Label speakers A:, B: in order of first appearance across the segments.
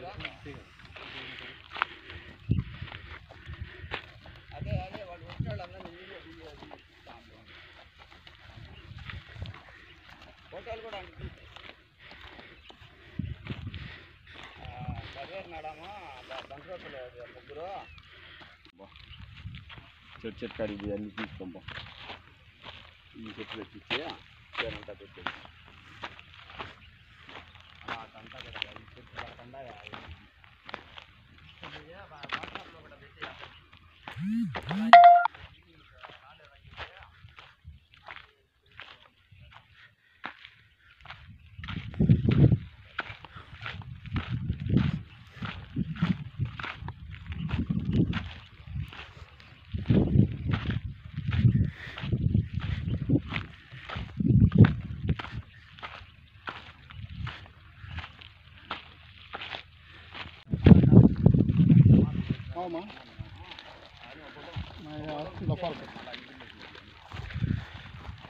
A: అదే వాళ్ళు వచ్చేవాళ్ళందరూ హోటల్ కూడా కర్వేరు మేడము బంకరోతులు ముగ్గురు చెట్టు కాడికి అన్నీ తీసుకోబో ఈ చెట్లు పెట్టించి పేరంతా పెట్టేది అదంతా కూడా చెట్టు పడకుండా వాట్సాప్లో కూడా పెట్టి
B: Calma. Mas da falta.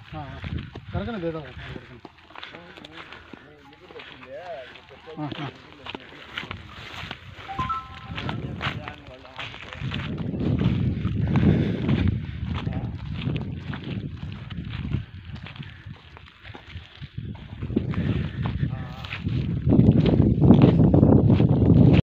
B: Carga na dedo.